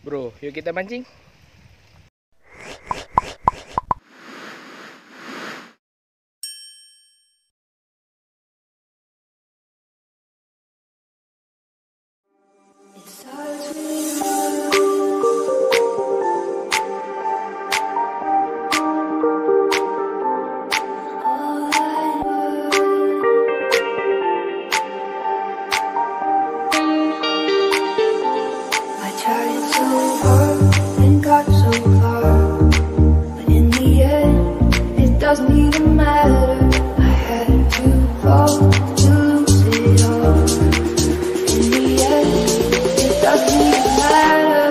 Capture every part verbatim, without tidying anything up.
Bro, yuk kita mancing. Doesn't even matter. I had to fall to lose it all. In the end, it doesn't even matter.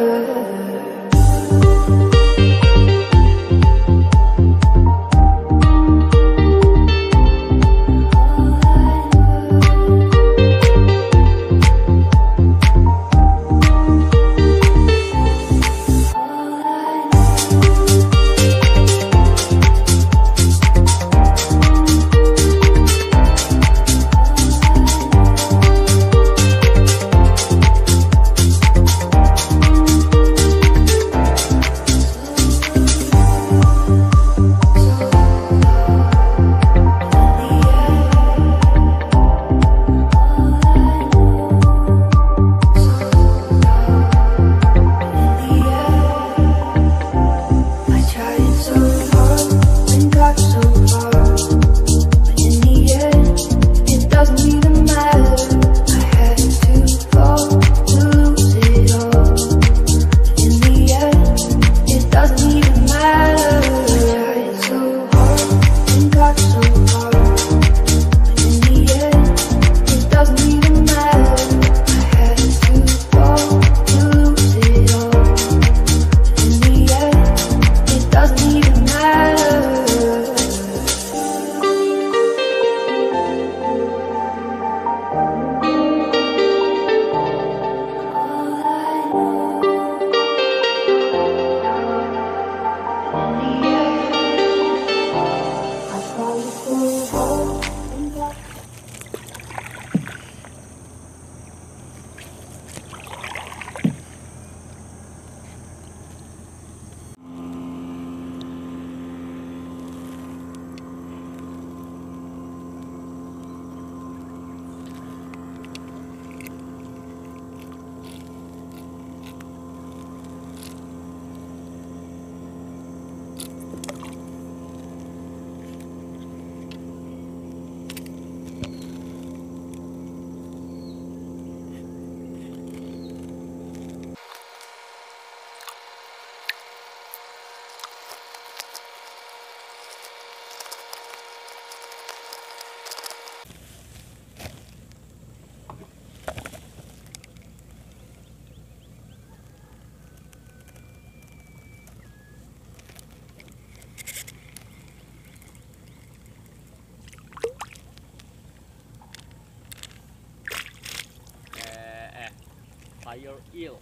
Fire eel.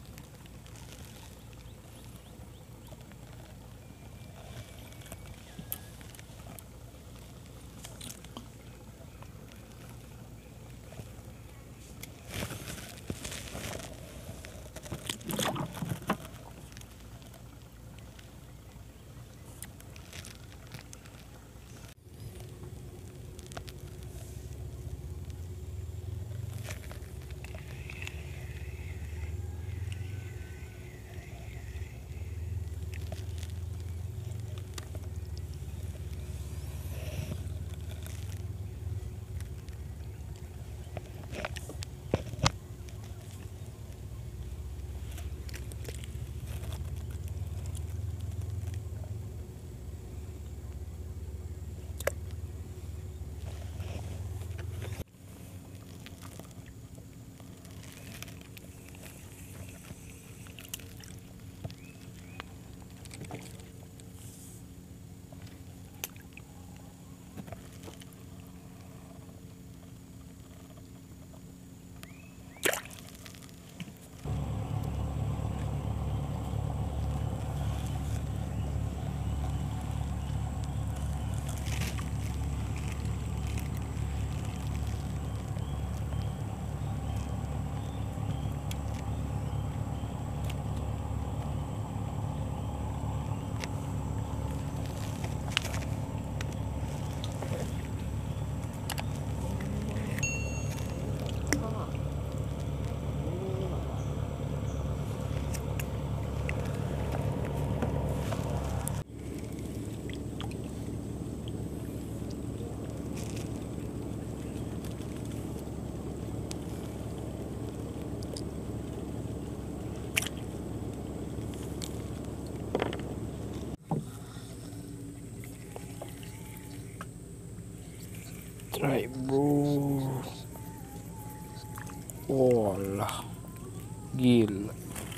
Gila.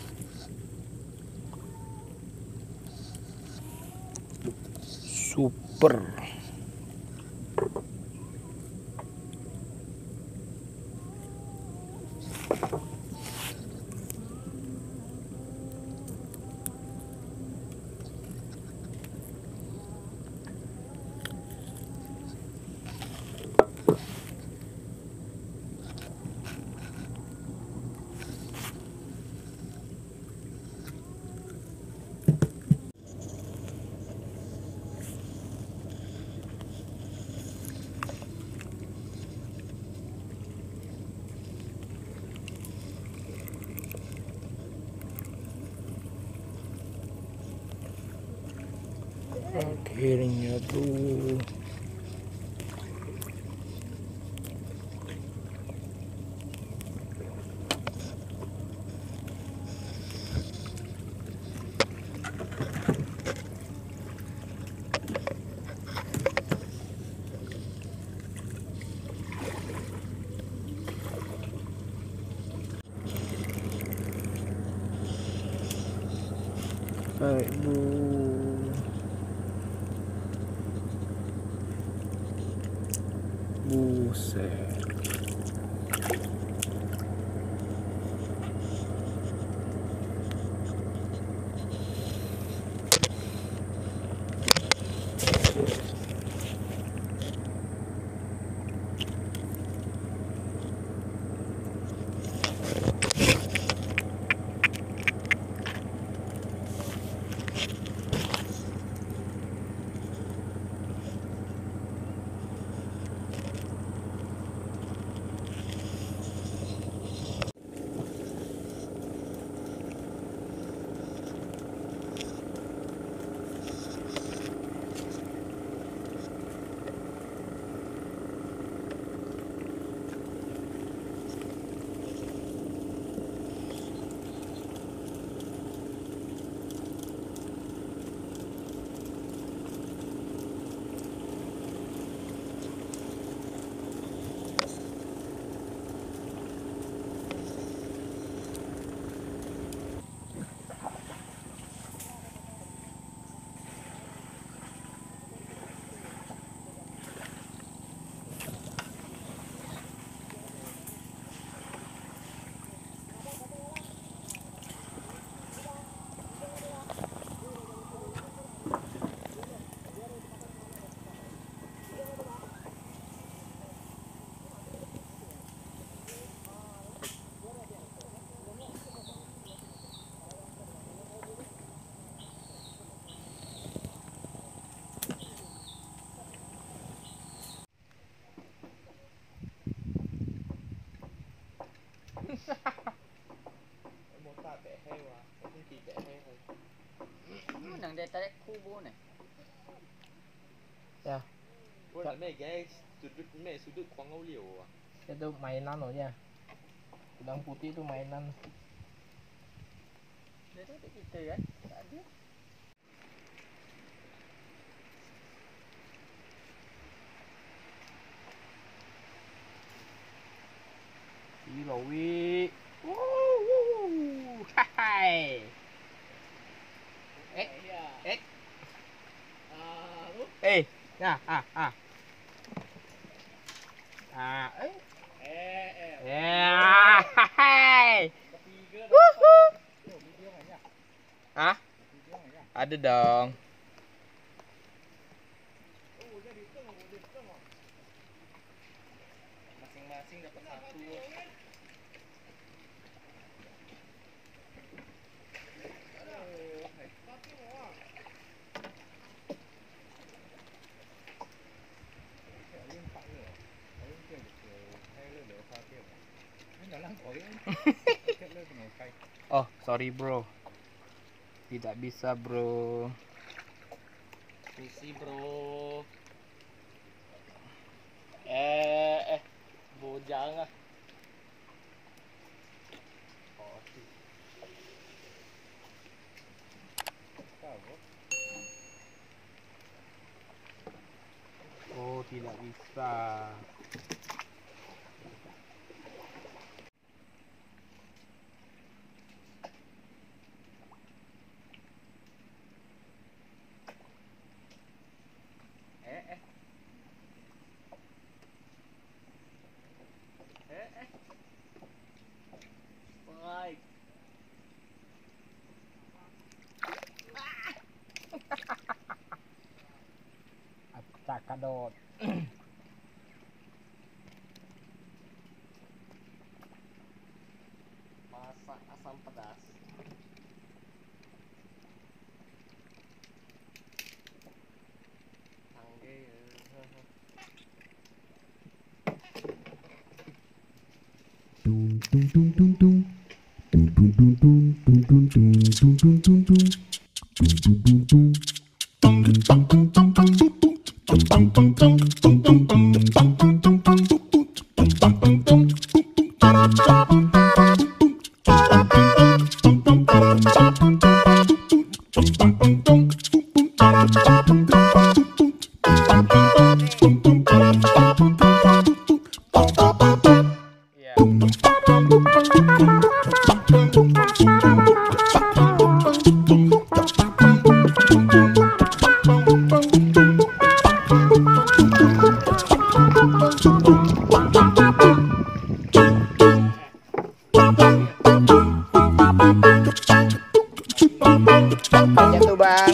Super. Akhirnya bro. Baik bu. Buset. Nang dia tarik kubu ni. Ya, Wala may guys, sudut may sudut kuang liu ah. itu mainan loh ya. Udang putih itu mainan. Dia tu kita kan. Tak ada. Gila wi. Wuh, hai. Eh, eh. Eh, nah, ah, ah. Ah, eh. Eh eh. Ya, hai. Wuhu. Hah? Ada dong. Masing-masing dapat satu. Oh, sorry bro. Tidak bisa bro. Misi bro. Eh eh. Bujang ah. Oh, sih. Oh, tidak bisa. Kadot. Masak asam pedas. Tangge. Dung dung dung dung dung. Dung dung dung dung dung dung dung dung dung dung dung. Dung dung dung dung. Dung dung dung dung dung dung. Dung dung dung dung dung dung dung dung dung dung dung. Dung dung dung dung. Banyak tuh bang.